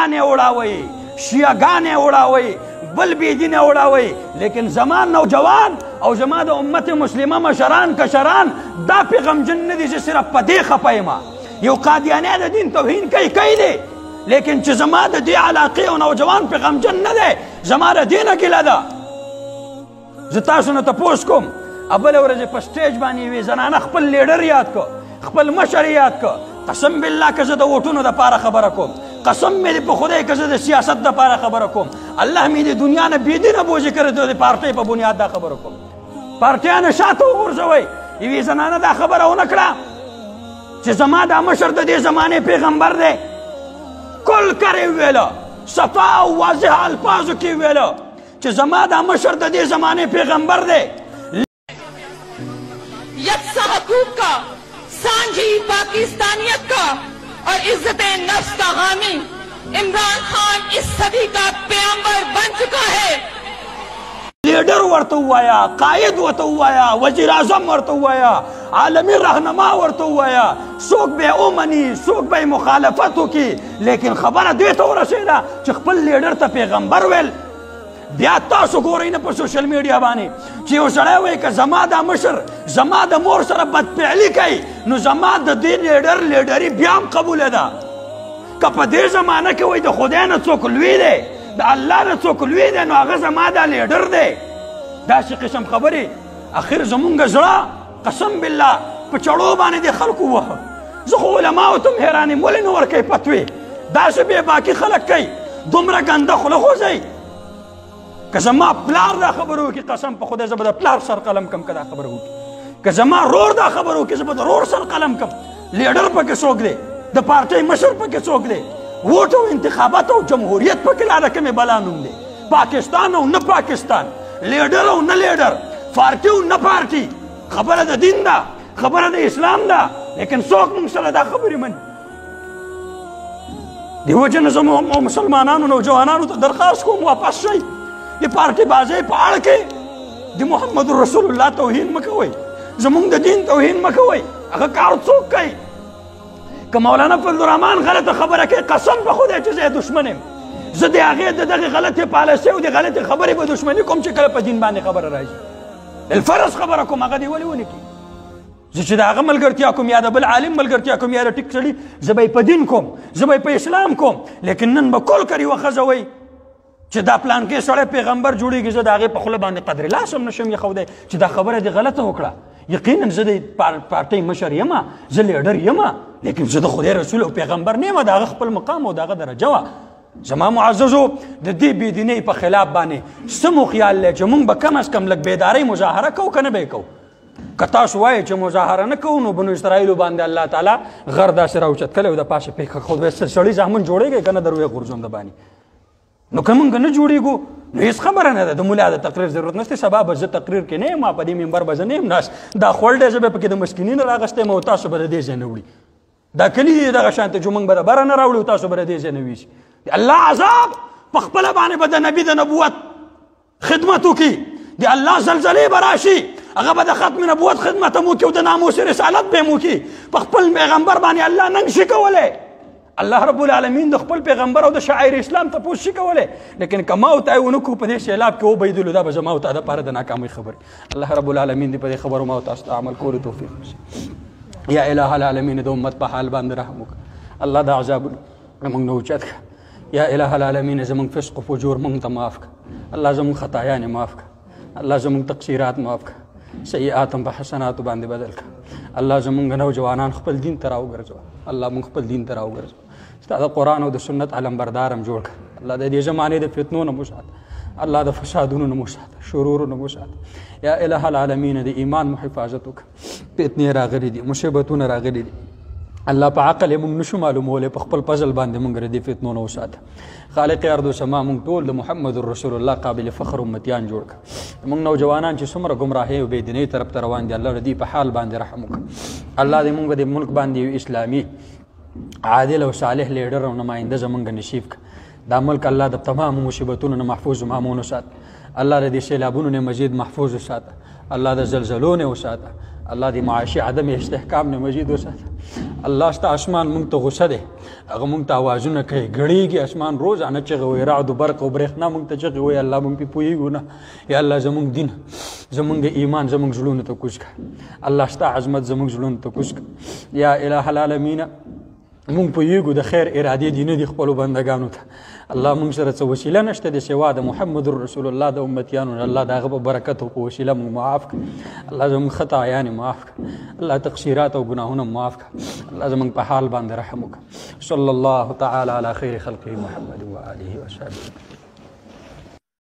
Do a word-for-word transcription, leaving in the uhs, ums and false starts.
ګانې وړاوئ، شیعهګانې وړاوئ، بل بېدینه وړاوئ، لیکن زما نوجوان او زما د امت مسلمه مشران کشران دا پې غمجن نه دي چې صرف په دې خفه یم. یو قادیانی د دین توهین کوي کوي دی، لیکن چې زما د دې علاقې او نوجوان پې غمجن نه دی، زما د دې نه ګیله ده. زه تاسو نه تپوس کوم، بله ورځې په سټیج باندې یوې زنانه خپل لیډر یاد کو، خپل مشر یاد کو. قسم بالله که زه د ووټونو دپاره خبره کوم، قسم مې دې په خدای که زه د سیاست دپاره خبره کوم، الله مې د دنیا نه بېدینه بوجې کړی د پارټۍ په بنیاد دا خبره کوم. پارټیانه شاته وغورځوئ. یوې زنانه دا خبره ونه کړه چې زما دا مشر د دې زمانې پیغمبر دی. کل کرې وویله، صفا او واضح الفاظو کې وویله چې زما دا مشر د دې زمانې پیغمبر دی. یکساں حقوق کا، سانجھی پاکستانیت کا اور عزت نفس کا حامی عمران خان اس صدی کا پیغمبر بن چکا ہے. لیڈر ورته ووایا، قائد ورته ووایا، وزیر اعظم ورته ووایا، عالمی رهنما ورته ووایا، څوک به یې ومني، څوک به یې مخالفت وکړي، لیکن خبره دې ته ورسېده چې خپل لیډر ته پیغمبر ویل. بیا تاسو ګورئ نه په سوشل میډیا باندې چې یو سړی وایي که زما دا مشر زما د مور سره بدفعلي کوي نو زما د دې لیډر لیډري بیا هم قبوله ده. که په دې زمانه کې وایي د خدای نه څوک لوی دی، د الله نه څوک لوی دی، نو هغه زما دا لیډر دی. داسې قسم خبرې اخر زمونږ زړه قسم بالله په چړو باندې د خلکو ووهه. زه خو علماو ته هم حیران یم، ولې نه ورکوي فتوې؟ داسې بې باکي خلک کوي، دومره ګنده خوله خوځوي. که زما پلار دا خبره وکړي قسم په خدای زه به د پلار سر قلم کم که دا خبره وکړي. که زما رور دا خبره وکړي زه به د رور سر قلم کم. لیډر پکې څوک دی؟ د پارټۍ مشر پکې څوک دی؟ ووټ او انتخابات او جمهوریت پکې لا د کومې بلا نوم دی. پاکستان او نه پاکستان، لیډر او نه لیډر، پارټي او نه پارټي، خبره د دین ده، خبره د اسلام ده، لیکن څوک موږ سره دا خبرې مني. دې وجې نه زه مسلمانانو نوجوانانو ته درخواست کوم واپس شئ. د پارټي بازۍ په اړه کې د محمد رسول الله توهین مه کوئ، زموږ د دین توهین مه کوئ. هغه کار څوک کوي؟ که مولانا فضل الرحمن غلطه خبره کوي قسم په خدای چې زه یې دشمن یم. زه د هغې د دغې غلطې پالیسۍ او د غلطې خبرې به دشمني کوم چې کله په دین باندې خبره راځي. بالفرض خبره کوم، هغه دې ولې ونه کړي؟ زه چې د هغه ملګرتیا کوم یا د بل عالم ملګرتیا کوم یا د ټیک سړي، زه به یې په دین کوم، زه به یې په اسلام کوم. لیکن نن به کل کر یوه ښځه وایي چې دا پلانکې سړی پیغمبر جوړېږي، زه د هغې په خوله باندې قدر لاس هم نشم ایښودی چې دا خبره دې غلطه وکړه. یقینا زه د پارټۍ مشر یم، زه لیډر یم، لیکن زه د خدای رسول او پیغمبر نه یم. د هغه خپل مقام او د هغه درجه وه. زما معززو د دې بېدینۍ په خلاف باندې څه مو خیال دی چې موږ به کم از کم لږ بیدارۍ مظاهره کوو که نه به یې کوو؟ که تاسو وایئ چې مظاهره نه کوو نو بنو اسرائیلو باندې الله تعالی غر داسې راوچت کړی و د پاسه پې خو سړي زامن جوړېږي که نه در ویې غورځوم د باندې. نو که موږ نه جوړېږو نو هېڅ خبره نه ده. د ملا د تقریر ضرورت نشته. سبا به زه تقریر کې نه یم، په دې منبر به زه نه یم ناست. دا خوړ دی زه به پکې د مسکیني نه راغستی یم او تاسو به د دې ځای نه وړي. دا کلي دي دغه شانته چې موږ به د بره نه راوړو او تاسو به د دې ځای نه ویسي. د الله عذاب په خپله باندې به د نبي د نبوت خدمت وکړي. د الله زلزلې به راشي، هغه به د ختم نبوت خدمت هم وکړي او د ناموس رسالت به یې هم وکړي. په خپل پیغمبر باندې الله ننګ شي کولی. الله رب العالمین د خپل پیغمبر او د شاعر اسلام تپوس شي کولی. لیکن که ما او ته یې ونه کړو په دې سیلاب کې وبهېدلو، دا به زما او ته دپاره د ناکامۍ خبرې. الله رب العالمین دې په دې خبرو ما او تاسو ته عمل کولو توفیق وکړي. یا الہ العالمین د امت په حال باندې رحم وکړه. الله د عذابونو زموږ نه اوچت کړه. یا الہ العالمین زموږ فسق و فجور موږ ته معاف کړه. الله زموږ خطایانې معاف کړه. الله زموږ تقصیرات معاف کړه. سیئات هم په حسناتو باندې بدل کړه. الله زموږ نوجوانان خپل دین ته راوګرځوه. الله موږ خپل دین ته راوګرځوه. ستا د قرآن او د سنت علمبردار هم جوړ کړه. الله د دې زمانې د فتنو نه مو ساته. الله د فسادونو نه مو ساته، شرورو نه مو ساته. یا الہ العالمین د ایمان مو حفاظت وکړه. فتنې راغلي دي، مصیبتونه راغلي دي. الله په عقل یې موږ نشو معلومولی، په خپل فضل باندې موږ د دې فتنو نه وساته. خالق ارض و سما موږ ټول د محمد رسول الله قابل فخر امتیان جوړ کړه. موږ نوجوانان چې څومره ګمراهۍ او بېدینۍ طرف ته روان دي، الله د دې په حال باندې رحم وکړه. الله دې موږ د ملک باندې یو اسلامي عادل او صالح لیډر او نماینده زمونږ نصیب کړه. دا ملک الله د تمام مصیبتونو نه محفوظ و مامون وساته. الله د دې سیلابونو نه مزید محفوظ وساته. الله د زلزلو نه وساته. الله دې معاشي عدم استحکام نه مجید وساته. الله ستا اسمان مونږ ته غوسه دی، هغه مونږ ته اوازونه کوي، ګړېږي اسمان روزانه چغې وایي، رعد و برق او برېښنا مونږ ته چغې وایي. الله مونږ پې پوهېږو نه. یا الله زمونږ دین، زمونږ ایمان زمونږ زړونو ته کوز کړه. الله ستا عظمت زمونږ زړونو ته کوز کړه. یا اله العالمین مونږ پوهېږو د خیر ارادې دي نه دي خپلو بندګانو ته. الله مونږ سره څه وسیله نشته د سوا د محمد رسول الله د امتیانو نه. الله د هغه په برکت او په وسیله مونږ معاف کړه. الله زمونږ خطایانې معاف کړه. الله تقصیرات او ګناهونه معاف کړه. الله زمونږ په حال باندې رحم وکړه. صلی الله تعالی علی خیر خلقه محمد و آله و صحبه.